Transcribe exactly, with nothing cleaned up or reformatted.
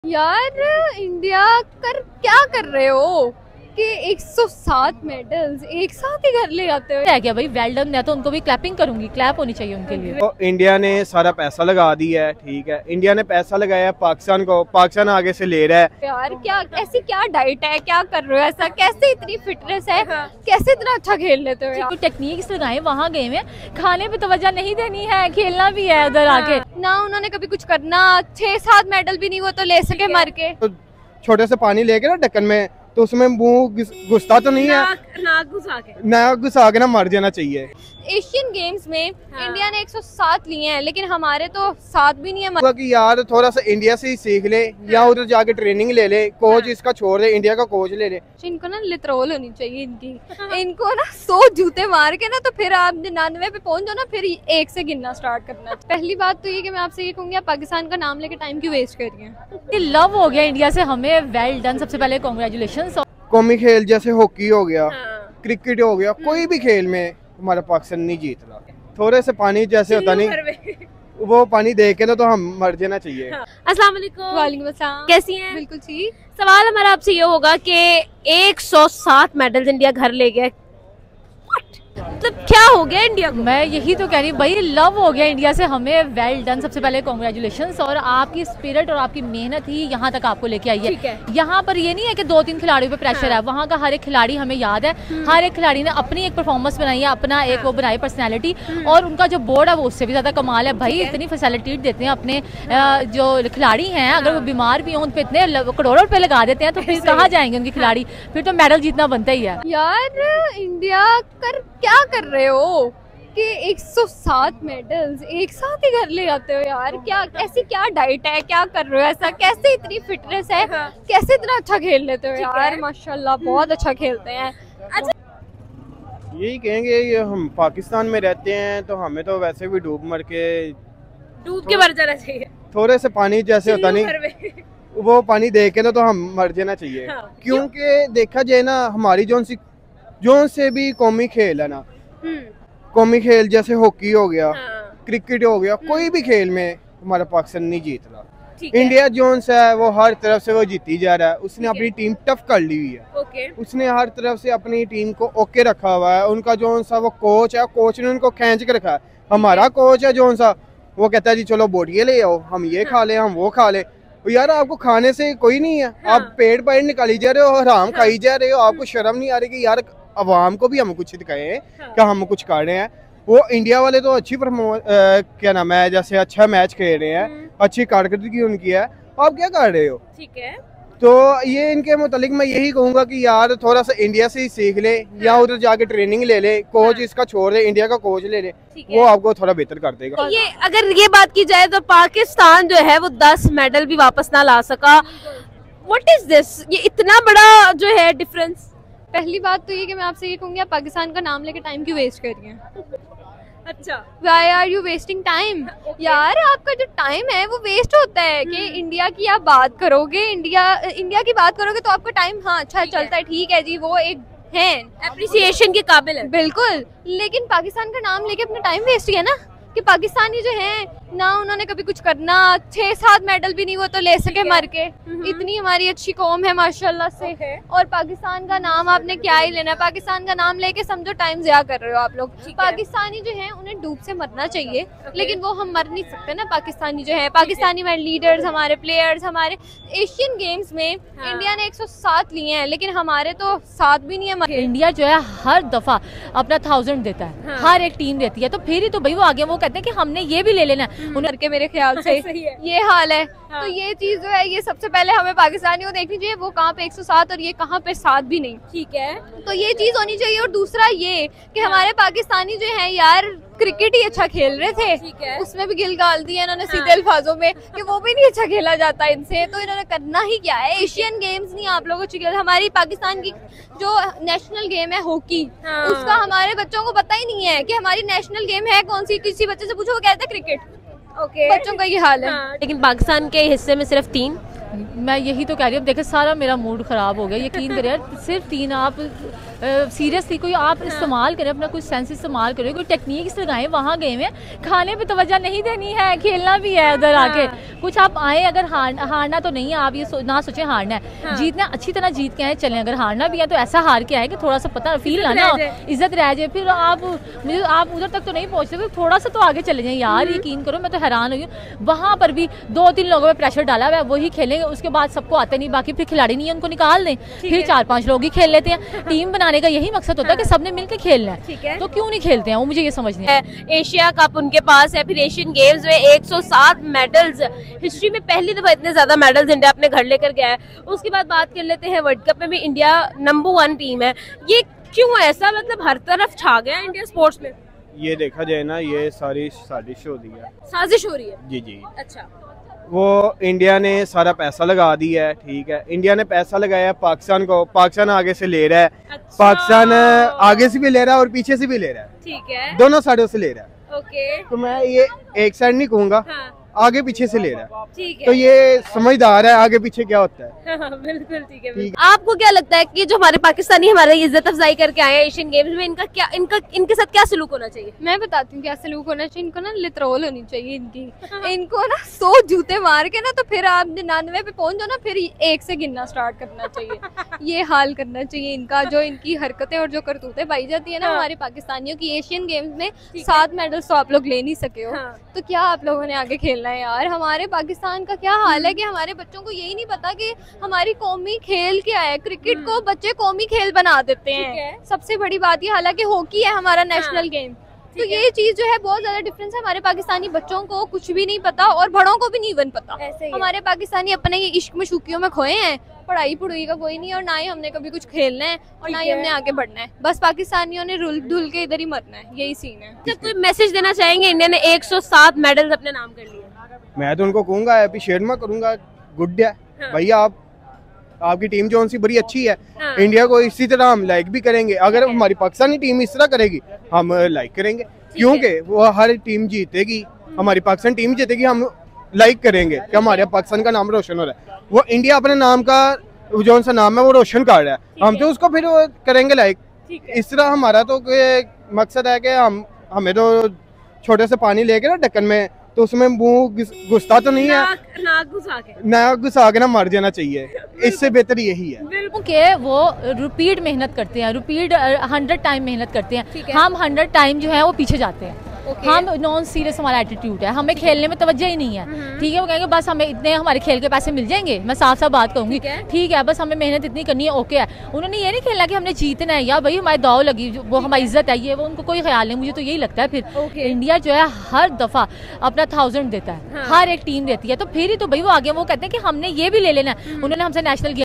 यार इंडिया कर क्या कर रहे हो कि एक सौ सात मेडल्स एक साथ ही घर ले आते हो। है क्या भाई, वेल डन। मैं तो उनको भी क्लैपिंग करूंगी, क्लैप होनी चाहिए उनके लिए। तो इंडिया ने सारा पैसा लगा दिया है, ठीक है, इंडिया ने पैसा लगाया है पाकिस्तान को, पाकिस्तान आगे से ले रहा है। यार क्या ऐसी क्या डाइट है, क्या कर रहे हो ऐसा, कैसे इतनी फिटनेस है, कैसे इतना अच्छा खेल लेते हो यार। टेक्निक्स लगाए वहाँ गए में, खाने पे तवज्जो नहीं देनी है, खेलना भी है उधर आके। ना उन्होंने कभी कुछ करना, छह सात मेडल भी नहीं वो तो ले सके मर के। तो छोटे से पानी लेके ना ढक्कन में, तो उसमें मुंह घुसता तो नहीं है, नाक घुसा के नाक घुसा के ना मर जाना चाहिए। एशियन गेम्स में हाँ। इंडिया ने एक सौ सात लिए हैं, लेकिन हमारे तो सात भी नहीं है। कि यार थोड़ा सा इंडिया से ही सीख ले, हाँ। या उधर जाके ट्रेनिंग ले ले, कोच हाँ। इसका छोड़ दे, इंडिया का कोच ले ले। इनको ना लिटरोल होनी चाहिए इनकी। हाँ। इनको ना सौ जूते मार के ना, तो फिर आप निन्यानवे पे पहुंच जाओ ना, फिर एक से गिनना स्टार्ट करना। पहली बात तो ये कि मैं आपसे ये कहूंगी, पाकिस्तान का नाम लेके टाइम क्यों वेस्ट कर रही हैं। लव हो गया इंडिया से हमें, वेल डन। सबसे पहले कॉन्ग्रेचुलेशन। कौमी खेल जैसे हॉकी हो गया, हाँ। क्रिकेट हो गया, कोई भी खेल में हमारा पाकिस्तान नहीं जीत रहा। थोड़े से पानी जैसे होता नहीं, वो पानी देख के ना तो हम मर जाना चाहिए। हाँ। अस्सलाम वालेकुम। वालेकुम अस्सलाम। कैसी हैं? बिल्कुल ठीक। सवाल हमारा आपसे ये होगा कि एक सौ सात मेडल्स इंडिया घर ले गया, मतलब क्या हो गया इंडिया को? मैं यही तो कह रही हूँ भाई, लव हो गया इंडिया से हमें, वेल डन। सबसे पहले कॉन्ग्रेचुलेशन। और आपकी स्पिरिट और आपकी मेहनत ही यहाँ तक आपको लेके आई है, है। यहाँ पर ये नहीं है कि दो तीन खिलाड़ियों पे प्रेशर हाँ। है। वहाँ का हर एक खिलाड़ी हमें याद है, हर एक खिलाड़ी ने अपनी एक परफॉर्मेंस बनाई है, अपना हाँ। एक वो बनाई पर्सनैलिटी, और उनका जो बोर्ड है वो उससे भी ज्यादा कमाल है भाई। इतनी फैसिलिटी देते हैं अपने जो खिलाड़ी हैं, अगर वो बीमार भी हों उन पे इतने करोड़ों रुपए लगा देते हैं, तो फिर कहाँ जाएंगे उनके खिलाड़ी? फिर तो मेडल जीतना बनता ही है। यार इंडिया कर क्या कर रहे हो कि एक सौ सात मेडल्स एक साथ ही घर ले आते हो। यार क्या ऐसी क्या डाइट है, क्या कर रहे हो ऐसा, कैसे इतनी फिटनेस है, कैसे इतना अच्छा खेल लेते हो यार। माशाल्लाह बहुत अच्छा खेलते हैं। अच्छा यही कहेंगे, ये हम पाकिस्तान में रहते हैं तो हमें तो वैसे भी डूब मर के डूब के मर जाना चाहिए। थोड़े से पानी जैसे होता नहीं, वो पानी देख के ना तो हम मर जाना चाहिए। हाँ। क्योंकि देखा जाए ना, हमारी जोन सी जोन से भी कौमी खेल है ना, कौमी खेल जैसे हॉकी हो गया, हाँ। क्रिकेट हो गया, कोई भी खेल में हमारा पाकिस्तान नहीं जीत रहा। इंडिया जोन से है वो हर तरफ से वो जीती जा रहा है। उसने अपनी टीम टफ कर ली हुई है, ओके। उसने हर तरफ से अपनी टीम को ओके रखा हुआ है। उनका जोन सा वो कोच है, कोच ने उनको खींच के रखा है। हमारा कोच है जोन सा, वो कहता है जी चलो बोटिए ले आओ, हम ये खा ले, हम वो खा ले। यार आपको खाने से कोई नहीं है, हाँ। आप पेट बाहर निकाली जा रहे हो, हराम खाई जा रहे हो। आपको शर्म नहीं आ रही कि यार अवाम को भी हम कुछ दिखाए, हाँ। क्या हम कुछ कर रहे हैं। वो इंडिया वाले तो अच्छी क्या नाम है, जैसे अच्छा मैच खेल रहे हैं, अच्छी कारकर्दगी उनकी है, आप क्या कर रहे हो? ठीक है, तो ये इनके मुतालिक मैं यही कहूंगा कि यार थोड़ा सा इंडिया से ही सीख ले, हाँ। या उधर जाके ट्रेनिंग ले ले, कोच हाँ। इसका छोड़ दे, इंडिया का कोच ले ले, वो आपको थोड़ा बेहतर कर देगा। ये अगर ये बात की जाए तो पाकिस्तान जो है वो दस मेडल भी वापस ना ला सका। What is this? ये इतना बड़ा जो है डिफरेंस। पहली बात तो ये कि मैं आपसे ये कहूंगी, पाकिस्तान का नाम लेके टाइम क्यों वेस्ट कर रही हैं? अच्छा, Why are you wasting time? okay. यार आपका जो टाइम है वो वेस्ट होता है कि इंडिया की आप बात करोगे, इंडिया इंडिया की बात करोगे तो आपका टाइम हाँ अच्छा चलता है, ठीक है जी, वो एक है एप्रिसिएशन के काबिल है, बिल्कुल। लेकिन पाकिस्तान का नाम लेके अपना टाइम वेस्ट किया ना, कि पाकिस्तानी जो हैं ना उन्होंने कभी कुछ करना, छह सात मेडल भी नहीं वो तो ले सके मर के। इतनी हमारी अच्छी कौम है माशाल्लाह से, और पाकिस्तान का नाम आपने क्या ही लेना है। पाकिस्तान का नाम लेके समझो टाइम ज़ाया कर रहे हो आप लोग। पाकिस्तानी जो हैं उन्हें डूब से मरना चाहिए, लेकिन वो हम मर नहीं सकते ना। पाकिस्तानी जो है, पाकिस्तानी में लीडर्स, हमारे प्लेयर्स, हमारे एशियन गेम्स में हाँ। इंडिया ने एक सौ सात लिए हैं, लेकिन हमारे तो सात भी नहीं है। इंडिया जो है हर दफा अपना थाउजेंड देता है, हाँ। हर एक टीम देती है, तो फिर ही तो भाई वो आगे वो कहते हैं कि हमने ये भी ले लेना है। उन्हें के मेरे ख्याल से ये हाल है, हाँ। तो ये चीज जो है ये सबसे पहले हमें पाकिस्तानी को देखनी चाहिए, वो कहाँ पे एक सौ सात और ये कहाँ पे सात भी नहीं, ठीक है, तो ये चीज होनी चाहिए। और दूसरा ये कि हाँ। हमारे पाकिस्तानी जो है यार क्रिकेट ही अच्छा खेल रहे थे, ठीक है, उसमें भी गिल गाल दिया इन्होंने हाँ। सीधे अल्फाजों में कि वो भी नहीं अच्छा खेला जाता इनसे, तो इन्होंने करना ही क्या है। एशियन गेम्स नहीं आप लोगों को, हमारी पाकिस्तान की जो नेशनल गेम है हॉकी, हाँ। उसका हमारे बच्चों को पता ही नहीं है कि हमारी नेशनल गेम है कौन सी। किसी बच्चे से पूछो वो कहता है क्रिकेट, ओके, बच्चों का ये हाल है। हाँ। लेकिन पाकिस्तान के हिस्से में सिर्फ तीन। मैं यही तो कह रही हूँ, देखे सारा मेरा मूड खराब हो गया, यकीन करें यार, सिर्फ तीन। आप सीरियसली कोई आप हाँ। इस्तेमाल करें, अपना कोई सेंस इस्तेमाल करें, कोई टेक्निक्स लगाएं। वहाँ गए में खाने पे तवज्जो नहीं देनी है, खेलना भी है उधर हाँ। आके। कुछ आप आए, अगर हार हारना तो नहीं है, आप ये सो, ना सोचे हारना है, हाँ। जीतना अच्छी तरह जीत के आए चलें। अगर हारना भी है तो ऐसा हार के आए कि थोड़ा सा पता फील ना ना इज्जत रह जाए, फिर आप मुझे आप उधर तक तो नहीं पहुंचते, तो थोड़ा सा तो आगे चले जाए यार। यकीन करो मैं तो हैरान हुई हूँ, वहाँ पर भी दो तीन लोगों पे प्रेशर डाला हुआ है, वही खेलेंगे, उसके बाद सबको आते नहीं, बाकी फिर खिलाड़ी नहीं है उनको निकाल दें, फिर चार पांच लोग ही खेल लेते हैं। टीम बनाने का यही मकसद होता है कि सबने मिलकर खेलना है, तो क्यों नहीं खेलते हैं वो, मुझे ये समझ नहीं है। एशिया कप उनके पास है, फिर एशियन गेम्स में एक सौ सात मेडल्स, हिस्ट्री में पहली दफा इतने ज्यादा मेडल्स इंडिया अपने घर लेकर गया है। उसके बाद बात कर लेते हैं वर्ल्ड कप में भी इंडिया नंबर वन टीम है, ये क्यों ऐसा, मतलब हर तरफ छा गया है इंडिया स्पोर्ट्स में? ये देखा जाए ना, ये सारी साजिश हो रही है, साजिश हो रही है। जी जी। अच्छा, वो इंडिया ने सारा पैसा लगा दिया है, ठीक है, इंडिया ने पैसा लगाया पाकिस्तान को, पाकिस्तान आगे से ले रहा है, अच्छा। पाकिस्तान आगे से भी ले रहा है और पीछे से भी ले रहा है, ठीक है, दोनों साइडों से ले रहा है। ओके, तो मैं ये एक साइड नहीं कहूँगा, हाँ, आगे पीछे से ले रहा है, ठीक है। तो ये समझदार है, आगे पीछे क्या होता है। हाँ, बिल्कुल ठीक है। ठीक। आपको क्या लगता है कि जो हमारे पाकिस्तानी हमारे इज्जत अफजाई करके आए हैं एशियन गेम्स में, इनका क्या, इनका इनके साथ क्या सलूक होना चाहिए? मैं बताती हूँ क्या सलूक होना चाहिए। इनको ना लित्रोल होनी चाहिए इनकी, इनको ना सौ जूते मार के ना, तो फिर आप निन्यानवे पे पहुंच जाओ ना, फिर एक से गिनना स्टार्ट करना चाहिए। ये हाल करना चाहिए इनका, जो इनकी हरकतें और जो करतूतें पाई जाती है ना हमारे पाकिस्तानियों की। एशियन गेम्स में सात मेडल्स तो आप लोग ले नहीं सके हो, तो क्या आप लोगों ने आगे खेलना है यार। हमारे पाकिस्तान का क्या हाल है कि हमारे बच्चों को यही नहीं पता कि हमारी कौमी खेल क्या है। क्रिकेट को बच्चे कौमी खेल बना देते हैं, सबसे बड़ी बात ये, हालांकि हॉकी है हमारा नेशनल गेम। तो ये चीज जो है बहुत ज्यादा डिफरेंस है। हमारे पाकिस्तानी बच्चों को कुछ भी नहीं पता और बड़ों को भी नहीं इवन पता। हमारे पाकिस्तानी अपने ये इश्क में शुकियों में खोए हैं, पढ़ाई पढ़ाई का कोई नहीं, और ना ही हमने कभी कुछ खेलना है और ना ही हमने आगे बढ़ना है। बस पाकिस्तानियों ने रुल धुल के इधर ही मरना है, यही सीन है। जब कोई मैसेज देना चाहेंगे, इंडिया ने एक सौ सात मेडल्स अपने नाम कर लिए, मैं तो उनको कहूँगा, अप्रिशिएट मैं करूँगा, गुड है भैया, आप आपकी टीम जो सी बड़ी अच्छी है। हाँ। इंडिया को इसी तरह हम लाइक भी करेंगे, अगर हमारी पाकिस्तानी टीम इस तरह करेगी हम लाइक करेंगे, क्योंकि वो हर टीम जीतेगी, हमारी पाकिस्तान टीम जीतेगी, हम लाइक करेंगे कि हमारे पाकिस्तान का नाम रोशन हो रहा है। वो इंडिया अपने नाम का जो सा नाम है वो रोशन कर रहा है, हम तो उसको फिर करेंगे लाइक। इस तरह हमारा तो मकसद है कि हम हमें तो छोटे से पानी लेके ना ढक्कन में, तो उसमें मुंह घुसता तो नहीं है, नाक घुसा के ना घुसा के ना मर जाना चाहिए, इससे बेहतर यही है। क्योंकि वो रिपीट मेहनत करते हैं, रिपीट हंड्रेड टाइम मेहनत करते हैं, हम हंड्रेड टाइम जो है वो पीछे जाते हैं। Okay. हम नॉन सीरियस हमारा एटीट्यूड है, हमें खेलने में तवज्जो ही नहीं है, ठीक है। वो कहेंगे बस हमें इतने हमारे खेल के पैसे मिल जाएंगे, मैं साफ साफ बात कहूंगी, ठीक है, बस हमें मेहनत इतनी करनी है, ओके है। उन्होंने ये नहीं खेलना कि हमने जीतना है या भाई हमारी दाव लगी, वो हमारी इज्जत है, ये वो उनको कोई ख्याल नहीं। मुझे तो यही लगता है फिर okay. इंडिया जो है हर दफा अपना थाउजेंड देता है, हाँ। हर एक टीम देती है, तो फिर ही तो भाई वो आगे वो कहते हैं कि हमने ये भी ले लेना है। उन्होंने हमसे नेशनल